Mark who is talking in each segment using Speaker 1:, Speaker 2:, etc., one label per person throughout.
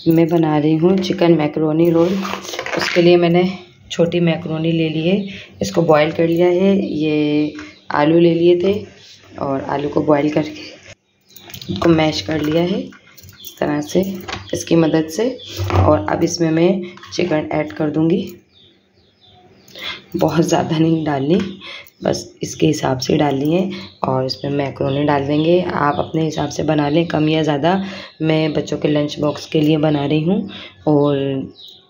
Speaker 1: मैं बना रही हूँ चिकन मैकरोनी रोल। उसके लिए मैंने छोटी मैकरोनी ले ली है, इसको बॉईल कर लिया है। ये आलू ले लिए थे और आलू को बॉईल करके इसको मैश कर लिया है इस तरह से, इसकी मदद से। और अब इसमें मैं चिकन ऐड कर दूँगी। बहुत ज़्यादा नहीं डालनी, बस इसके हिसाब से डालनी है। और इसमें मैकरोनी डाल देंगे, आप अपने हिसाब से बना लें, कम या ज़्यादा। मैं बच्चों के लंच बॉक्स के लिए बना रही हूँ और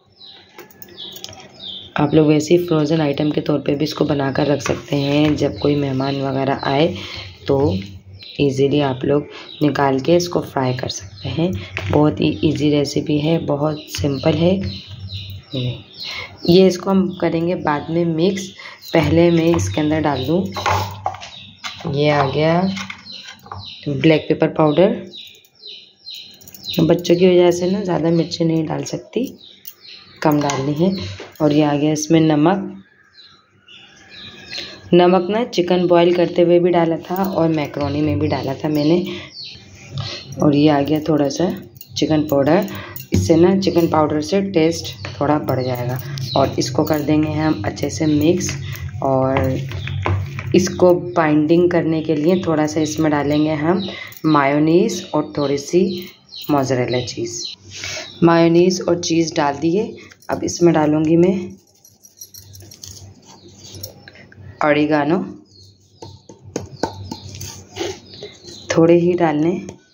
Speaker 1: आप लोग वैसे ही फ्रोज़न आइटम के तौर पे भी इसको बना कर रख सकते हैं। जब कोई मेहमान वगैरह आए तो इजीली आप लोग निकाल के इसको फ्राई कर सकते हैं। बहुत ही इजी रेसिपी है, बहुत सिंपल है। ये इसको हम करेंगे बाद में मिक्स। पहले मैं इसके अंदर डाल दूँ, ये आ गया ब्लैक पेपर पाउडर। बच्चों की वजह से ना ज़्यादा मिर्ची नहीं डाल सकती, कम डालनी है। और ये आ गया इसमें नमक। नमक ना चिकन बॉईल करते हुए भी डाला था और मैकरोनी में भी डाला था मैंने। और ये आ गया थोड़ा सा चिकन पाउडर। इससे ना चिकन पाउडर से टेस्ट थोड़ा बढ़ जाएगा। और इसको कर देंगे हम अच्छे से मिक्स। और इसको बाइंडिंग करने के लिए थोड़ा सा इसमें डालेंगे हम मायोनीज़ और थोड़ी सी मोज़रेला चीज़। मायोनीज़ और चीज़ डाल दिए। अब इसमें डालूँगी मैं ऑरिगानो, थोड़े ही डालने।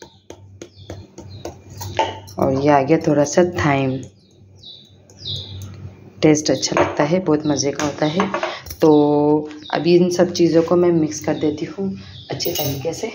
Speaker 1: और ये आ गया थोड़ा सा थाइम। टेस्ट अच्छा लगता है, बहुत मज़े का होता है। तो अभी इन सब चीज़ों को मैं मिक्स कर देती हूँ अच्छे तरीके से।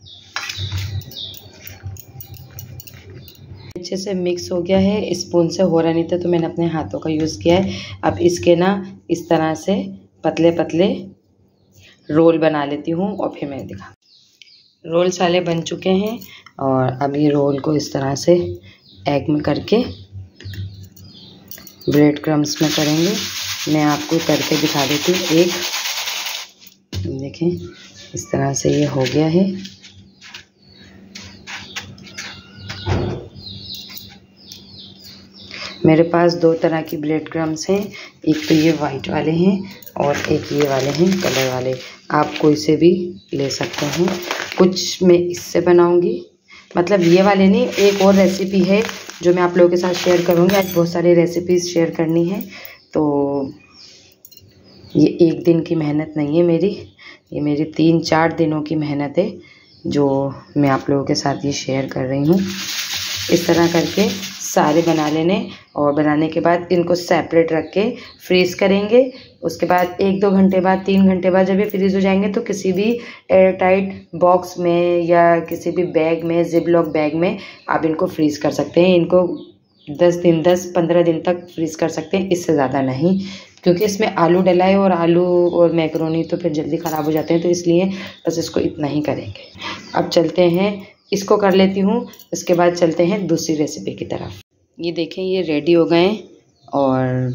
Speaker 1: अच्छे से मिक्स हो गया है, स्पून से हो रहा नहीं था तो मैंने अपने हाथों का यूज़ किया है। अब इसके ना इस तरह से पतले पतले रोल बना लेती हूँ और फिर मैं दिखा। रोल साले बन चुके हैं और अब ये रोल को इस तरह से एग में करके ब्रेड क्रम्स में करेंगे। मैं आपको करके दिखा देती हूँ एक। देखें इस तरह से ये हो गया है। मेरे पास दो तरह की ब्रेड क्रम्स हैं, एक तो ये वाइट वाले हैं और एक ये वाले हैं कलर वाले। आप कोई से भी ले सकते हैं। कुछ मैं इससे बनाऊंगी, मतलब ये वाले नहीं। एक और रेसिपी है जो मैं आप लोगों के साथ शेयर करूंगी। आज बहुत सारी रेसिपीज़ शेयर करनी है, तो ये एक दिन की मेहनत नहीं है मेरी, ये मेरी 3-4 दिनों की मेहनत है जो मैं आप लोगों के साथ ये शेयर कर रही हूँ। इस तरह करके सारे बना लेने और बनाने के बाद इनको सेपरेट रख के फ्रीज़ करेंगे। उसके बाद 1-2 घंटे बाद, 3 घंटे बाद जब ये फ्रीज़ हो जाएंगे तो किसी भी एयर टाइट बॉक्स में या किसी भी बैग में, जिपलॉक बैग में आप इनको फ्रीज़ कर सकते हैं। इनको 10-15 दिन तक फ्रीज़ कर सकते हैं, इससे ज़्यादा नहीं, क्योंकि इसमें आलू डला है और आलू और मैकरोनी तो फिर जल्दी ख़राब हो जाते हैं, तो इसलिए बस इसको इतना ही करेंगे। अब चलते हैं, इसको कर लेती हूँ, इसके बाद चलते हैं दूसरी रेसिपी की तरफ। ये देखें ये रेडी हो गए और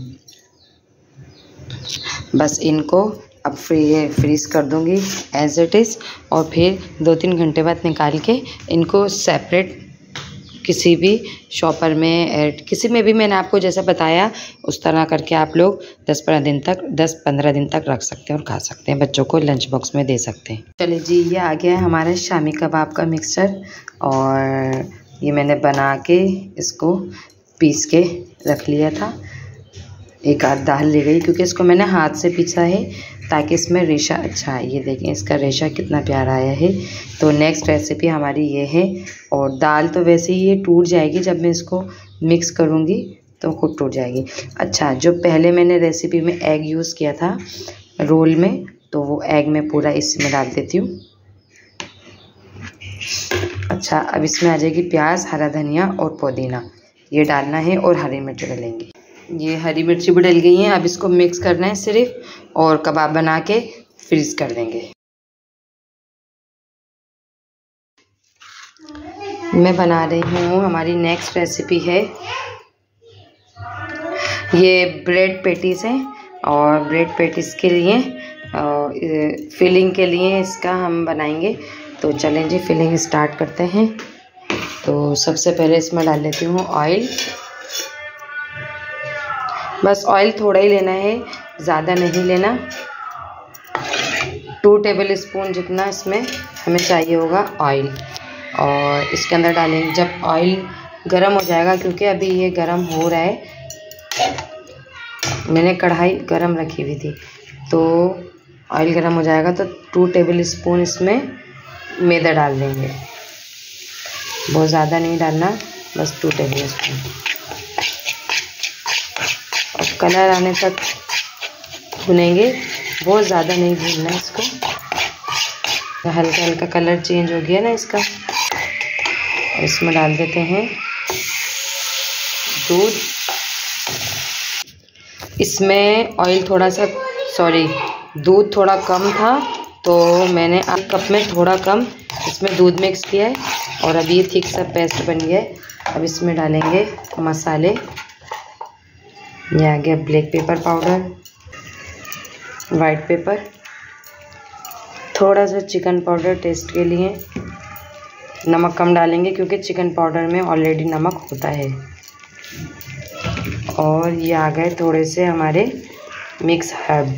Speaker 1: बस इनको अब फ्रीज़ कर दूँगी एज इट इज़। और फिर 2-3 घंटे बाद निकाल के इनको सेपरेट किसी भी शॉपर में, किसी में भी मैंने आपको जैसा बताया उस तरह करके आप लोग 10-15 दिन तक रख सकते हैं और खा सकते हैं। बच्चों को लंच बॉक्स में दे सकते हैं। चलिए जी, ये आ गया है हमारा शामी कबाब का मिक्सचर। और ये मैंने बना के इसको पीस के रख लिया था। एक आध दाल ले गई क्योंकि इसको मैंने हाथ से पीसा है ताकि इसमें रेशा अच्छा है। ये देखें इसका रेशा कितना प्यारा आया है। तो नेक्स्ट रेसिपी हमारी ये है। और दाल तो वैसे ही ये टूट जाएगी, जब मैं इसको मिक्स करूँगी तो खुद टूट जाएगी। अच्छा, जो पहले मैंने रेसिपी में एग यूज़ किया था रोल में, तो वो एग मैं पूरा इसमें डाल देती हूँ। अच्छा, अब इसमें आ जाएगी प्याज, हरा धनिया और पुदीना, ये डालना है। और हरी मिर्च डालेंगे। ये हरी मिर्ची भी डल गई हैं। अब इसको मिक्स करना है सिर्फ, और कबाब बना के फ्रीज कर देंगे। मैं बना रही हूँ, हमारी नेक्स्ट रेसिपी है, ये ब्रेड पेटीज है। और ब्रेड पेटीज के लिए फिलिंग के लिए इसका हम बनाएंगे। तो चलें जी, फिलिंग स्टार्ट करते हैं। तो सबसे पहले इसमें डाल लेती हूँ ऑयल। बस ऑयल थोड़ा ही लेना है, ज़्यादा नहीं लेना। 2 टेबल स्पून जितना इसमें हमें चाहिए होगा ऑयल। और इसके अंदर डालेंगे जब ऑयल गरम हो जाएगा, क्योंकि अभी ये गरम हो रहा है, मैंने कढ़ाई गरम रखी हुई थी, तो ऑयल गरम हो जाएगा तो 2 टेबल स्पून इसमें मैदा डाल देंगे। बहुत ज़्यादा नहीं डालना, बस 2 टेबल स्पून। और कलर आने तक भुनेंगे, बहुत ज़्यादा नहीं भूनना इसको। हल्का हल्का कलर चेंज हो गया ना इसका। और इसमें डाल देते हैं दूध। इसमें ऑयल थोड़ा सा, दूध थोड़ा कम था, तो मैंने 1 कप में थोड़ा कम इसमें दूध मिक्स किया है। और अभी ये थिक सा पेस्ट बन गया है। अब इसमें डालेंगे मसाले। ये आ गया black pepper powder, white pepper, थोड़ा सा चिकन पाउडर टेस्ट के लिए। नमक कम डालेंगे क्योंकि चिकन पाउडर में ऑलरेडी नमक होता है। और ये आ गए थोड़े से हमारे मिक्स हर्ब।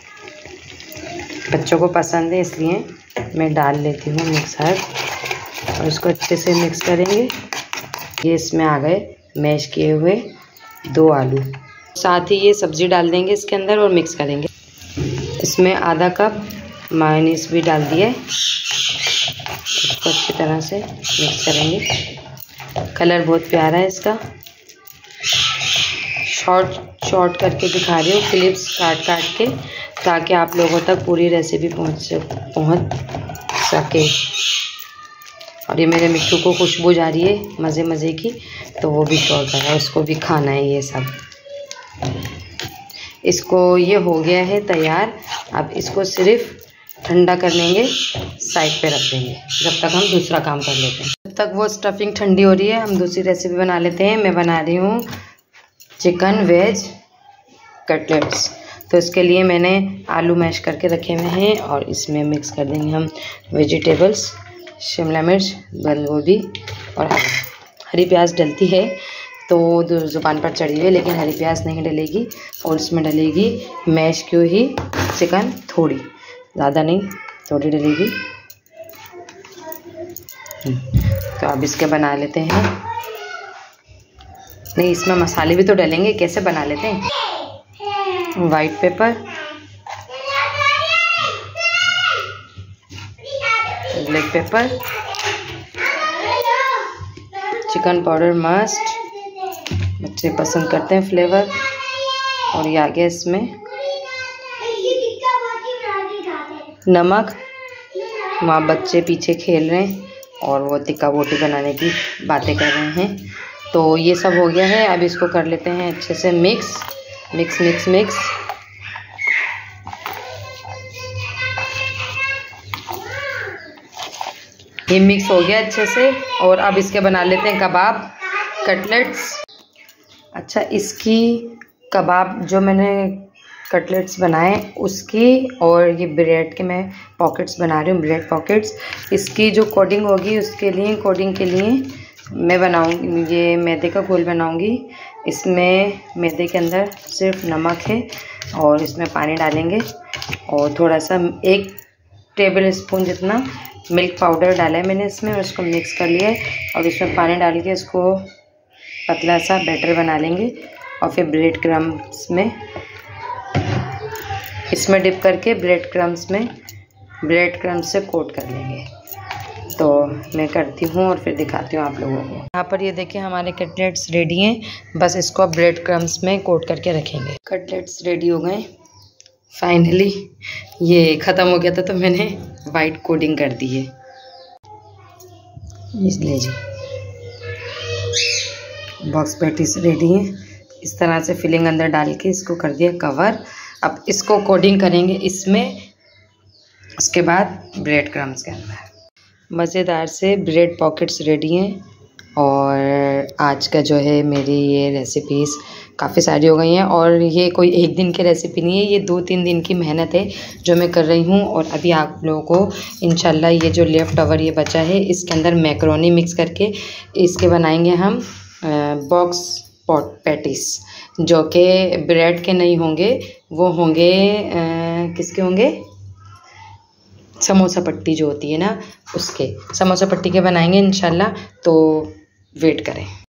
Speaker 1: बच्चों को पसंद है इसलिए मैं डाल लेती हूँ मिक्स हर्ब। और इसको अच्छे से मिक्स करेंगे। ये इसमें आ गए मैश किए हुए 2 आलू। साथ ही ये सब्ज़ी डाल देंगे इसके अंदर और मिक्स करेंगे। इसमें आधा कप मायोनीज भी डाल दिया है। इसको अच्छी तरह से मिक्स करेंगे। कलर बहुत प्यारा है इसका। शॉर्ट करके दिखा रही हूँ, क्लिप्स काट के, ताकि आप लोगों तक पूरी रेसिपी पहुँच सके। और ये मेरे मिट्टू को खुशबू जा रही है मज़े की, तो वो भी शौक कर रहा है, उसको भी खाना है ये सब। इसको ये हो गया है तैयार। अब इसको सिर्फ ठंडा कर लेंगे, साइड पे रख देंगे जब तक हम दूसरा काम कर लेते हैं। जब तक वो स्टफिंग ठंडी हो रही है, हम दूसरी रेसिपी बना लेते हैं। मैं बना रही हूँ चिकन वेज कटलेट्स। तो इसके लिए मैंने आलू मैश करके रखे हुए हैं और इसमें मिक्स कर देंगे हम वेजिटेबल्स, शिमला मिर्च, बंद गोभी और हरी प्याज डलती है तो ज़ुबान पर चढ़ी हुई है, लेकिन हरी प्याज नहीं डलेगी। और इसमें डलेगी मैश की हुई चिकन, थोड़ी, ज़्यादा नहीं, थोड़ी डलेगी। तो अब इसके बना लेते हैं। नहीं, इसमें मसाले भी तो डलेंगे, कैसे बना लेते हैं। White pepper, black pepper, chicken powder must, बच्चे पसंद करते हैं फ्लेवर। और ये आ गया इसमें नमक। वहाँ बच्चे पीछे खेल रहे हैं और वो टिक्का बोटी बनाने की बातें कर रहे हैं। तो ये सब हो गया है। अब इसको कर लेते हैं अच्छे से मिक्स। ये मिक्स हो गया अच्छे से। और अब इसके बना लेते हैं कबाब, कटलेट्स। अच्छा, इसकी कबाब जो मैंने कटलेट्स बनाए उसकी, और ये ब्रेड के मैं पॉकेट्स बना रही हूँ, ब्रेड पॉकेट्स। इसकी जो कोटिंग होगी उसके लिए, कोटिंग के लिए मैं बनाऊँगी, ये मैदे का घोल बनाऊँगी। इसमें मैदे के अंदर सिर्फ नमक है और इसमें पानी डालेंगे और थोड़ा सा 1 टेबल स्पून जितना मिल्क पाउडर डाला है मैंने इसमें, और इसको मिक्स कर लिया है। और इसमें पानी डाल के इसको पतला सा बैटर बना लेंगे और फिर ब्रेड क्रम्स में इसमें डिप करके ब्रेड क्रम्स से कोट कर लेंगे। तो मैं करती हूँ और फिर दिखाती हूँ आप लोगों को। यहाँ पर ये देखिए हमारे कटलेट्स रेडी हैं। बस इसको अब ब्रेड क्रम्स में कोट करके रखेंगे। कटलेट्स रेडी हो गए फाइनली। ये ख़त्म हो गया था तो मैंने वाइट कोटिंग कर दी है, इसलिए जी बॉक्स पैटीज रेडी है। इस तरह से फिलिंग अंदर डाल के इसको कर दिया कवर। अब इसको कोटिंग करेंगे इसमें, उसके बाद ब्रेड क्रम्स के अंदर। मज़ेदार से ब्रेड पॉकेट्स रेडी हैं और आज का जो है मेरी ये रेसिपीज़ काफ़ी सारी हो गई हैं, और ये कोई एक दिन की रेसिपी नहीं है, ये 2-3 दिन की मेहनत है जो मैं कर रही हूँ। और अभी आप लोगों को इंशाल्लाह ये जो लेफ़्ट ओवर ये बचा है, इसके अंदर मैक्रोनी मिक्स करके इसके बनाएंगे हम बॉक्स पॉट पैटीज़, जो कि ब्रेड के नहीं होंगे, वो होंगे किसके होंगे, समोसा पट्टी जो होती है ना, उसके समोसा पट्टी के बनाएंगे इंशाल्लाह। तो वेट करें।